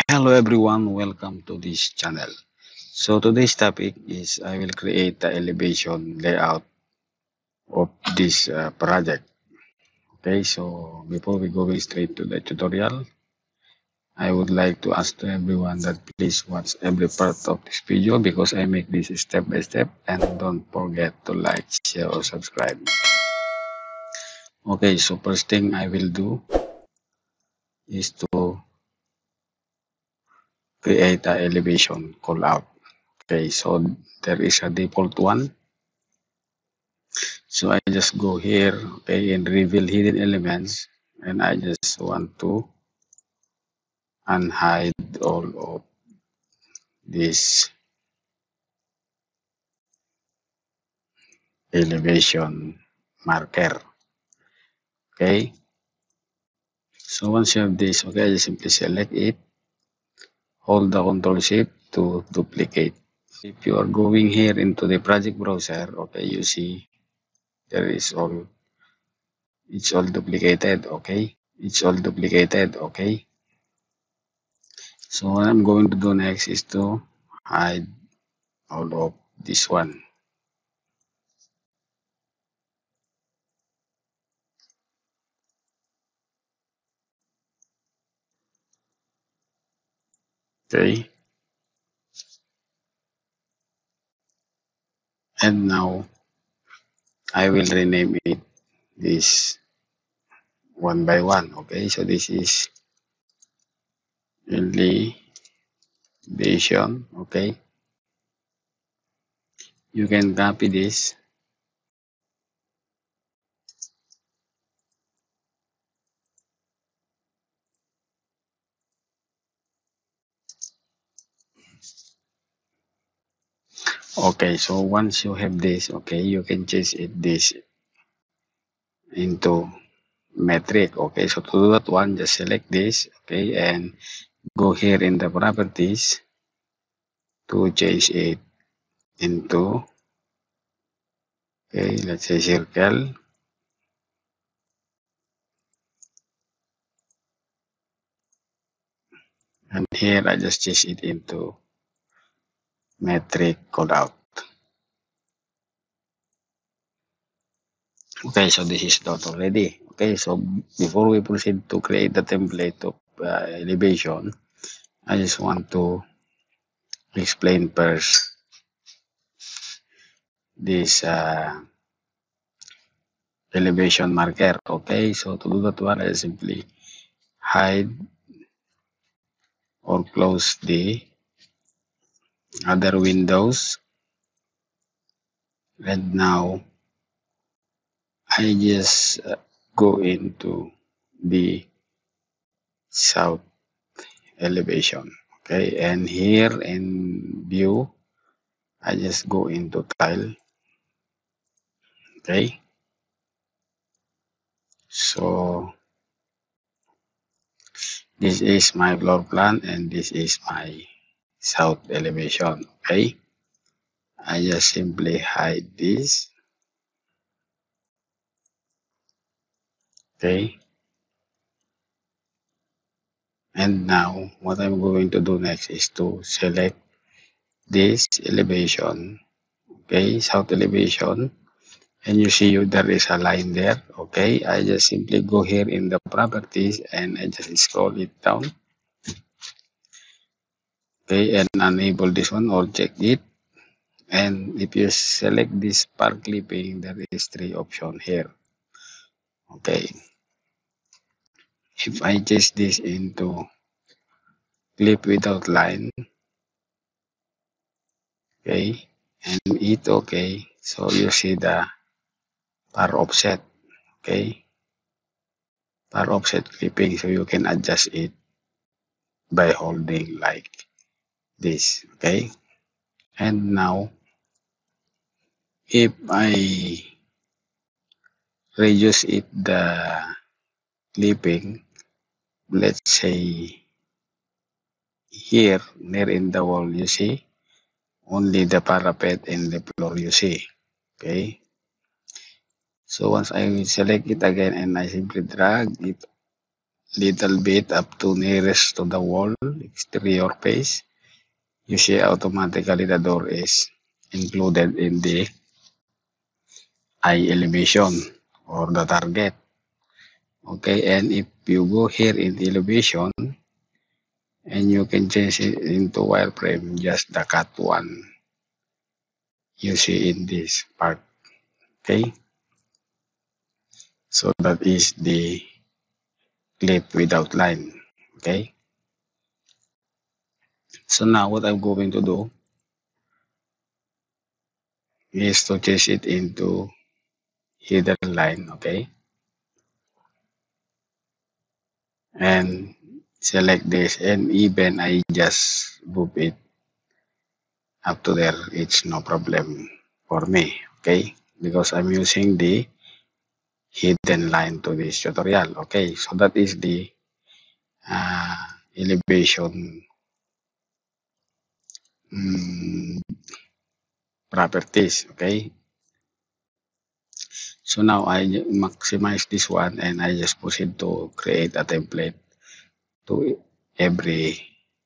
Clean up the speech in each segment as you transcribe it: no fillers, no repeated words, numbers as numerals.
Hello everyone, welcome to this channel. So today's topic is I will create the elevation layout of this project. Okay, so before we go straight to the tutorial, I would like to ask to everyone that please watch every part of this video because I make this step by step, and don't forget to like, share or subscribe. Okay, so first thing I will do is to create the elevation callout. Okay, so there is a default one. So I just go here, okay, and reveal hidden elements, and I just want to unhide all of this elevation marker. Okay, so once you have this, okay, I just simply select it, hold the Control Shift to duplicate. If you are going here into the project browser, okay, you see there is it's all duplicated, okay, it's all duplicated, okay. So what I'm going to do next is to hide all of this one. Okay, and now I will rename it this one by one. Okay, so this is elevation. Okay, you can copy this. Okay, so once you have this, okay, you can change this into metric. Okay, so to do that one, just select this, okay, and go here in the properties to change it into, okay, let's say circle, and here I just change it into metric callout. Okay, so this is done already. Okay, so before we proceed to create the template of elevation, I just want to explain first this elevation marker. Okay, so to do that one, I simply hide or close the other windows. And now I just go into the south elevation. Okay, and here in view, I just go into tile. Okay, so this is my floor plan and this is my south elevation. Okay, I just simply hide this. Okay, and now what I'm going to do next is to select this elevation. Okay, south elevation, and you see there is a line there. Okay, I just simply go here in the properties and I just scroll it down. Okay, and enable this one or check it. And if you select this spark clipping, there is 3 options here. Okay, if I change this into clip without line, okay, and hit okay, so you see the par offset. Okay, par offset clipping, so you can adjust it by holding like this. Okay, and now if I reduce it the clipping, let's say here near in the wall, you see only the parapet and the floor you see. Okay, so once I select it again and I simply drag it little bit up to nearest to the wall exterior face, you see automatically the door is included in the eye elevation or the target. Okay, and if you go here in elevation and you can change it into wireframe, just the cut one you see in this part. Okay, so that is the clip without line. Okay, so now what I'm going to do is to change it into hidden line. Okay, and select this, and even I just move it up to there, it's no problem for me. Okay, because I'm using the hidden line to this tutorial. Okay, so that is the uh, elevation mm, properties. Okay, so now I maximize this one and I just proceed to create a template to every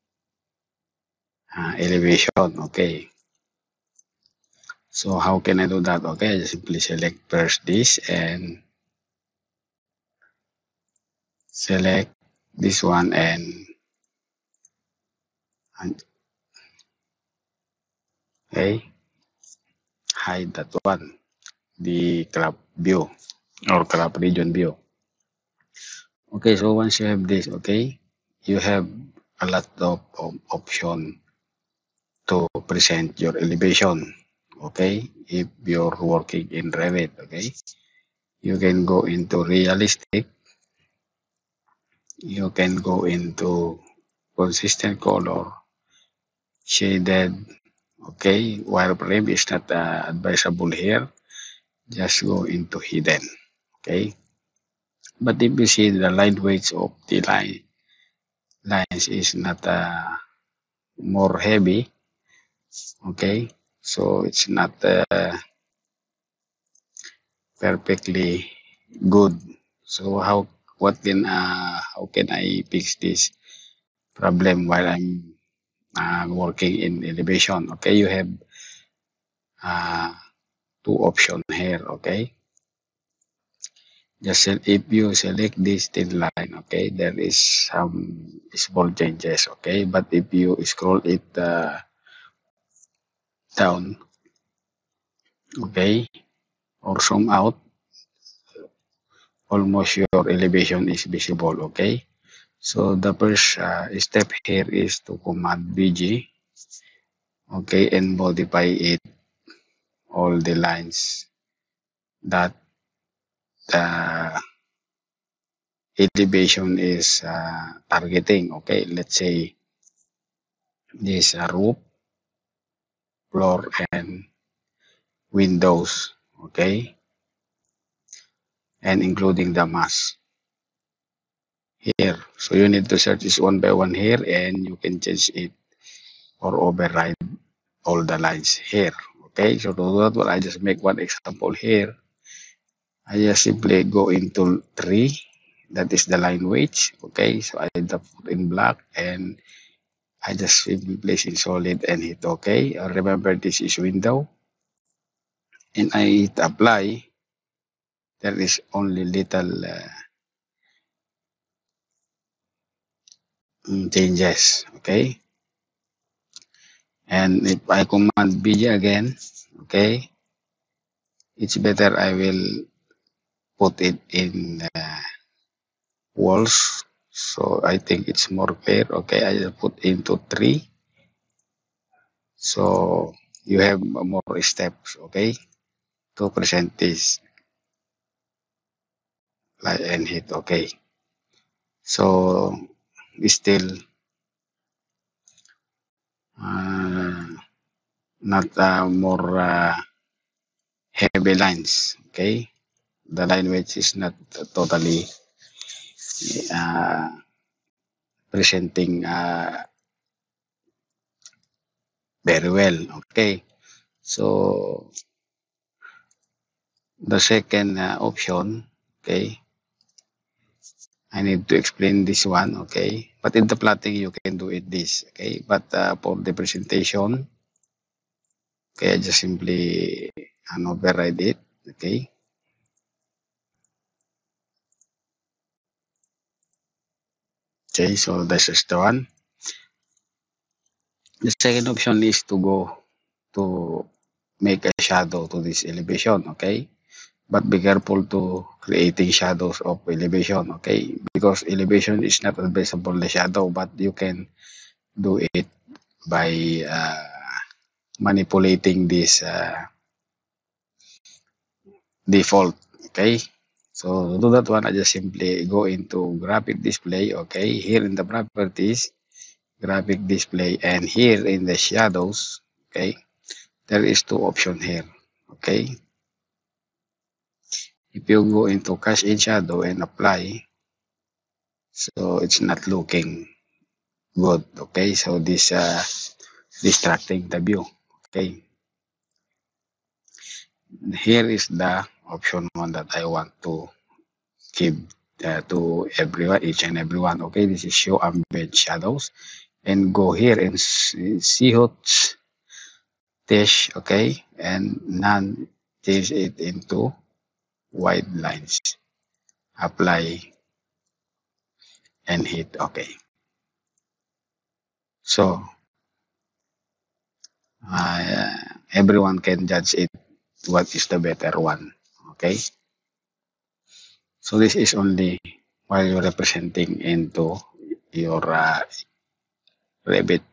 elevation. Okay, so how can I do that? Okay, I just simply select first this and select this one and okay, hide that one, the crop view or crop region view. Okay, so once you have this, okay, you have a lot of option to present your elevation. Okay, if you're working in Revit, okay, you can go into realistic, you can go into consistent color, shaded, okay, wireframe is not advisable here, just go into hidden, okay. But if you see the line weights of the lines is not more heavy, okay, so it's not perfectly good. So how can I fix this problem while I'm working in elevation? Okay, you have uh, two options here. Okay, just if you select this thin line, okay, there is some small changes. Okay, but if you scroll it down, okay, or zoom out, almost your elevation is visible. Okay, so the first step here is to command BG, okay, and modify it all the lines that the elevation is targeting. Okay, let's say this roof, floor, and windows. Okay, and including the mass here. So you need to search this one by one here, and you can change it or override all the lines here. Okay, so to do that, well, I just make one example here. I just simply go into 3. That is the line weight. Okay, so I put in black and I just simply place in solid and hit OK. Remember, this is window. And I hit apply. There is only little changes. Okay. And if I command BG again, okay, it's better I will put it in walls. So I think it's more clear. Okay, I just put into 3. So you have more steps, okay, to present this and hit okay. So still uh, not more heavy lines, okay. The line which is not totally uh, presenting very well, okay. So the second option, okay, I need to explain this one, okay? But in the plotting, you can do it this, okay? But for the presentation, okay, I just simply override it, okay? Okay, so this is the one. The second option is to go to make a shadow to this elevation, okay? But be careful to creating shadows of elevation, okay? Because elevation is not advisable the shadow, but you can do it by manipulating this default, okay? So to do that one, I just simply go into graphic display, okay? Here in the properties, graphic display, and here in the shadows, okay? There is two options here, okay? If you go into cast in shadow and apply, so it's not looking good, okay? So this distracting the view, okay? Here is the option one that I want to give to everyone, each and everyone, okay? This is show ambient shadows, and go here and see hot dash, okay? And none, change it into white lines, apply and hit okay. So everyone can judge it what is the better one, okay? So this is only while you're representing into your Revit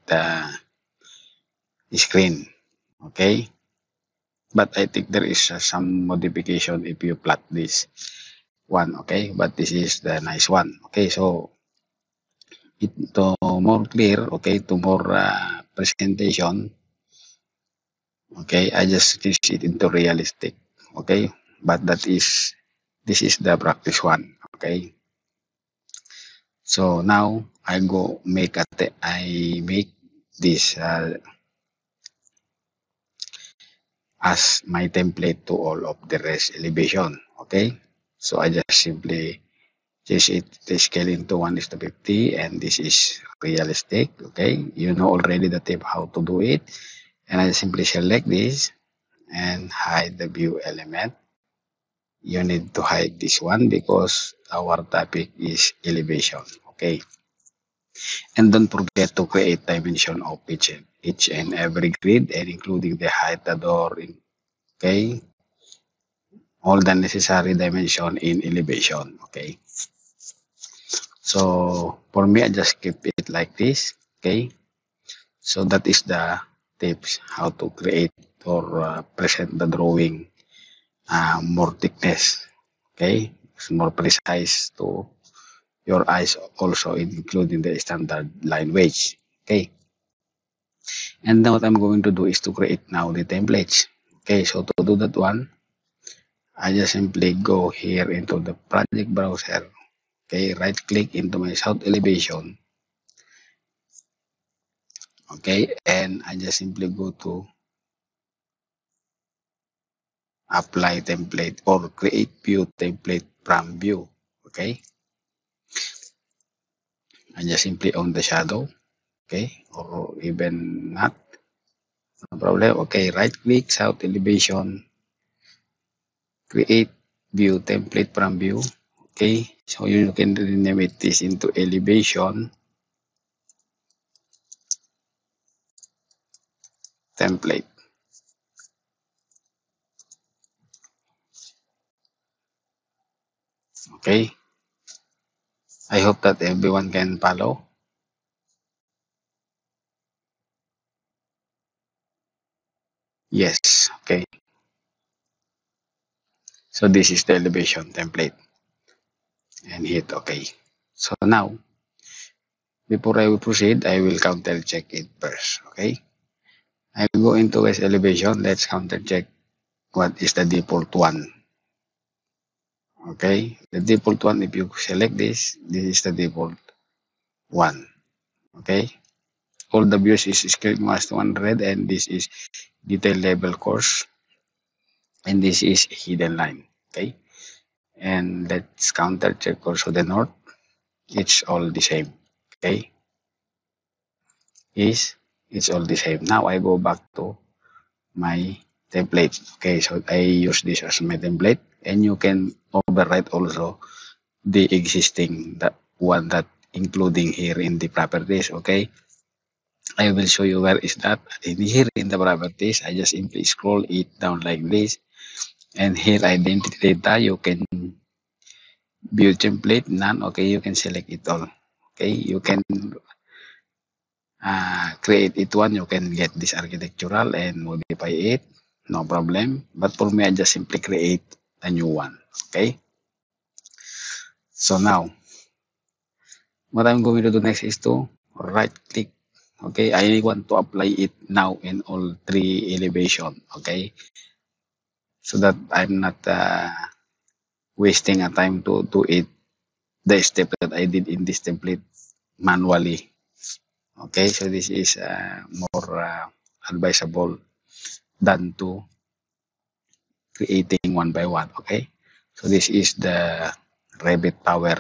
screen, okay? But I think there is some modification if you plot this one, okay? But this is the nice one, okay? So it to more clear, okay, to more presentation, okay, I just change it into realistic, okay? But this is the practice one, okay? So now I go make I make this as my template to all of the rest elevation, okay? So I just simply change it the scale into 1 is to 50, and this is realistic, okay? You know already the tip how to do it, and I simply select this and hide the view element. You need to hide this one because our topic is elevation, okay? And don't forget to create dimension of each and every grid, and including the height, the door, okay? All the necessary dimension in elevation, okay? So for me, I just keep it like this, okay? So that is the tips how to create or present the drawing more thickness, okay? It's more precise to your eyes, also including the standard line wedge, okay? And then what I'm going to do is to create now the templates, okay? So to do that one, I just simply go here into the project browser, okay? Right click into my south elevation, okay? And I just simply go to apply template or create view template from view, okay? I just simply on the shadow, okay? Or even not, no problem. Okay, right click, south elevation, create view template from view, okay? So you can rename it this into elevation template, okay? I hope that everyone can follow. Yes, okay. So this is the elevation template and hit okay. So now, before I will proceed, I will counter check it first, okay? I will go into west elevation. Let's counter check what is the default one, okay? The default one, if you select this is the default one, okay? All the views is screen mask 100, and this is detail level course, and this is hidden line, okay? And let's counter check also the north. it's all the same. Okay, is it's all the same. Now I go back to my template. Okay, so I use this as my template, and you can override also the existing that one that including here in the properties. Okay, I will show you where is that in here in the properties. I just simply scroll it down like this, and here identity data you can view template none. Okay, you can select it all. Okay, you can create it one. You can get this architectural and modify it, no problem. But for me, I just simply create a new one. Okay, so now what I'm going to do next is to right click. Okay, I want to apply it now in all three elevation. Okay, so that I'm not wasting a time to do it the step that I did in this template manually. Okay, so this is more advisable than to creating one by one. Okay, so this is the Revit power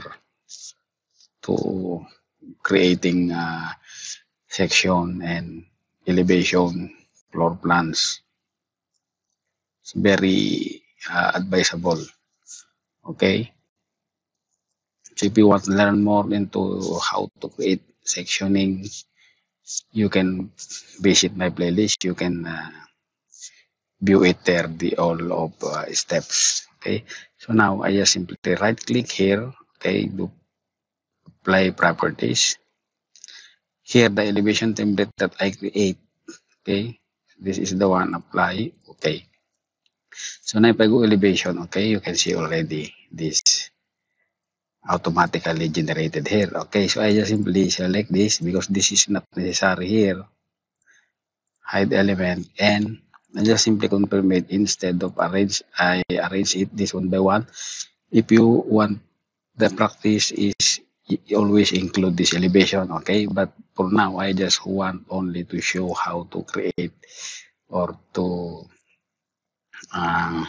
to creating section and elevation floor plans. It's very advisable. Okay, so if you want to learn more into how to create sectioning, you can visit my playlist. You can view it there, the all of steps. Okay, so now I just simply right click here. Okay, do apply properties. Here the elevation template that I create. Okay, this is the one apply. Okay, so now if I go elevation, okay, you can see already this automatically generated here. Okay, so I just simply select this because this is not necessary here. Hide element, and I just simply confirm it instead of arrange. I arrange it this one by one. If you want the practice is always include this elevation. Okay, but for now I just want only to show how to create or to uh,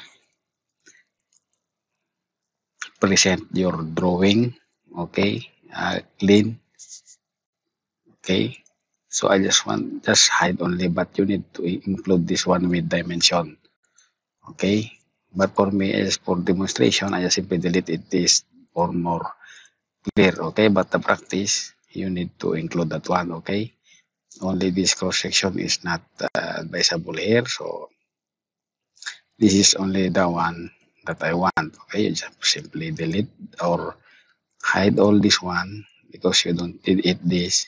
present your drawing. Okay, clean. Okay, so I just want just hide only, but you need to include this one with dimension. Okay, but for me as for demonstration I just simply delete it this for more clear. Okay, but the practice you need to include that one. Okay, only this cross section is not advisable here, so this is only the one that I want. Okay, you just simply delete or hide all this one because you don't need it this.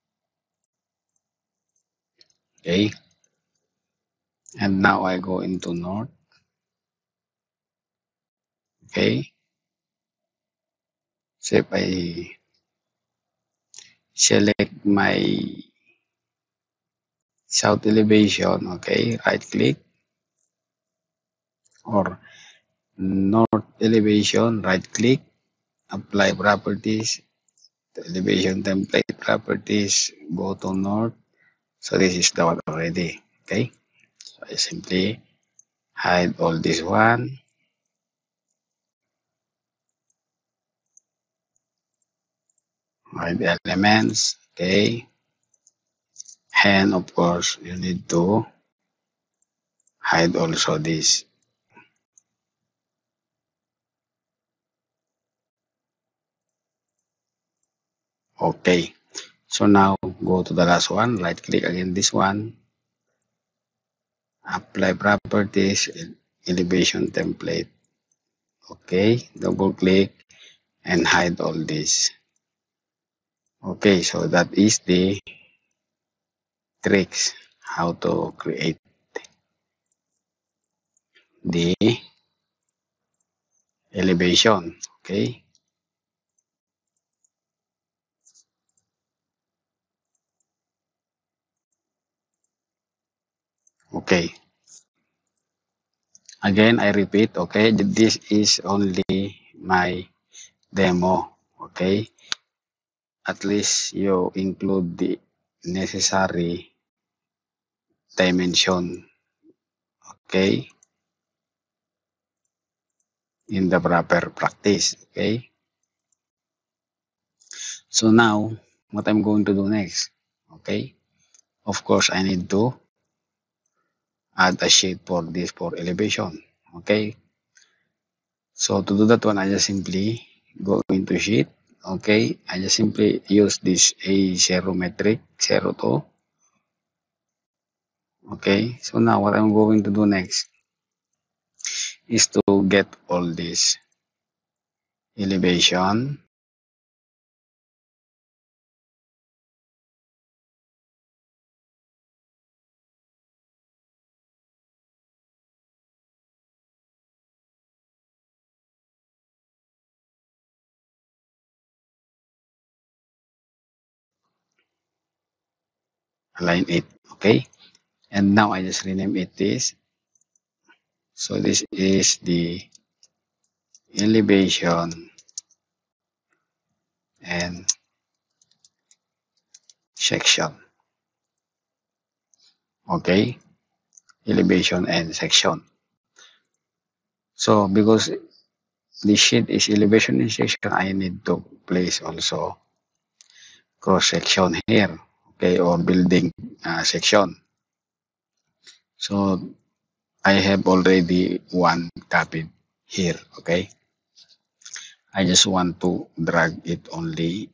Okay, and now I go into north. Okay, so if I select my south elevation, okay, right click, or north elevation, right click, apply properties, elevation template properties, go to north. So this is the one already. Okay, so I simply hide all this one, hide elements. Okay, and of course you need to hide also this. Okay, so now go to the last one, right click again this one, apply properties, elevation template. Okay, double click and hide all this. Okay, so that is the tricks how to create the elevation. Okay, okay, again I repeat. Okay, this is only my demo. Okay, at least you include the necessary dimension. Okay, in the proper practice. Okay, So now, what I'm going to do next, okay? Of course, I need to add a sheet for this for elevation, okay? So to do that one, I just simply go into sheet, okay? I just simply use this A0 metric, 02, okay? So now what I'm going to do next is to get all this elevation, align it, okay? And now I just rename it this. So this is the elevation and section, okay? Elevation and section. So because the sheet is elevation and section, I need to place also cross section here, okay, or building section. So I have already one copied here, okay. I just want to drag it only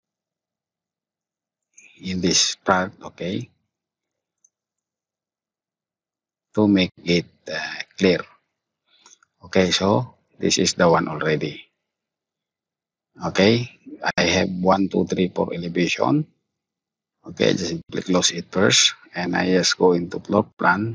in this part, okay, to make it clear. Okay, so this is the one already. Okay, I have 1, 2, 3, 4 elevation. Okay, just simply close it first, and I just go into floor plan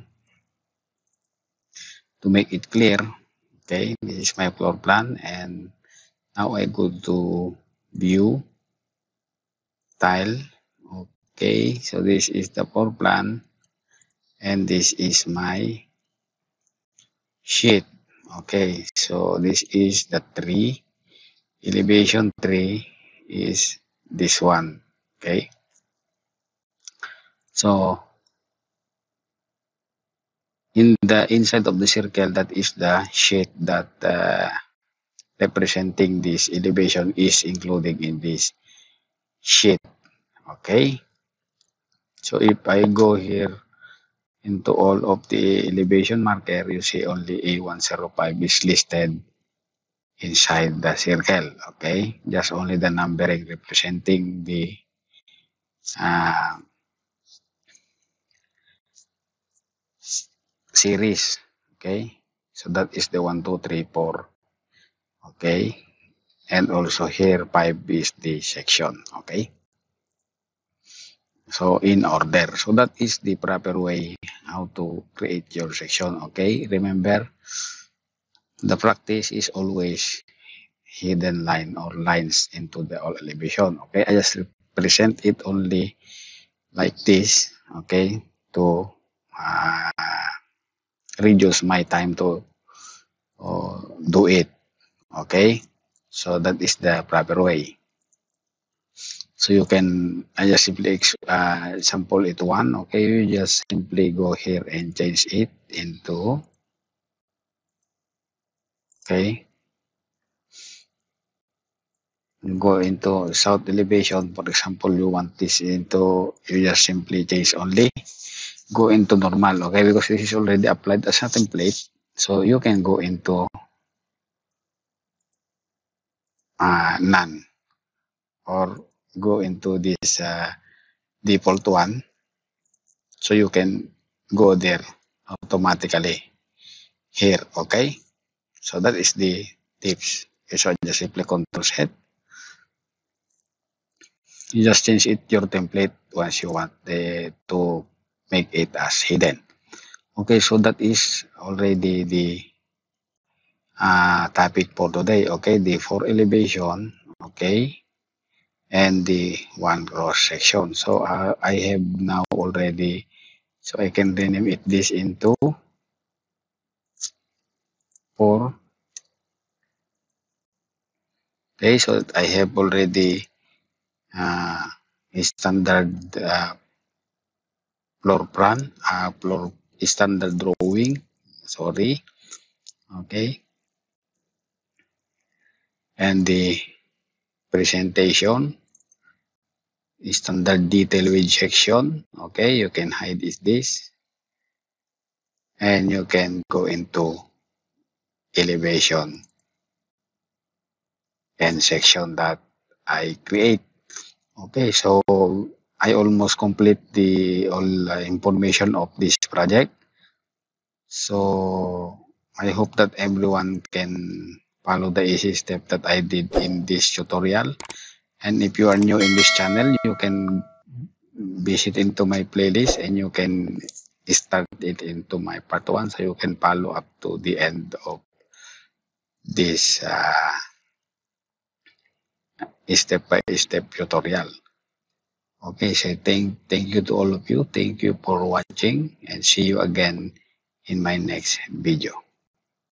to make it clear. Okay, this is my floor plan, and now I go to view, tile. Okay, so this is the floor plan, and this is my sheet. Okay, so this is the tree. Elevation tree is this one. Okay, so in the inside of the circle, that is the sheet that representing this elevation is included in this sheet. Okay, so if I go here into all of the elevation marker, you see only A105 is listed inside the circle. Okay, just only the numbering representing the uh, series. Okay, so that is the 1, 2, 3, 4. Okay, and also here 5 is the section. Okay, so in order. So that is the proper way how to create your section. Okay, remember the practice is always hidden line or lines into the all elevation. Okay, I just represent it only like this. Okay, to uh, reduce my time to do it. Okay, so that is the proper way. So you can, I just simply sample it one. Okay, you just simply go here and change it into, okay, go into south elevation. For example, you want this into, you just simply change only, go into normal. Okay, because this is already applied as a template. So you can go into none, or go into this default one. So you can go there automatically here. Okay, so that is the tips. Okay, so just simply control set. You just change it your template once you want to make it as hidden. Okay, so that is already the topic for today. Okay, the 4 elevation. Okay, and the 1 cross section. So I have now already, so I can rename it this into 4. Okay, so I have already a standard floor plan, floor standard drawing. Sorry, okay, and the presentation. standard detail width section. Okay, you can hide this and you can go into elevation and section that I create. Okay, so I almost complete the all information of this project. So I hope that everyone can follow the easy step that I did in this tutorial. And if you are new in this channel, you can visit into my playlist and you can start it into my part 1 so you can follow up to the end of this step by step tutorial. Okay, so thank you to all of you. Thank you for watching and see you again in my next video.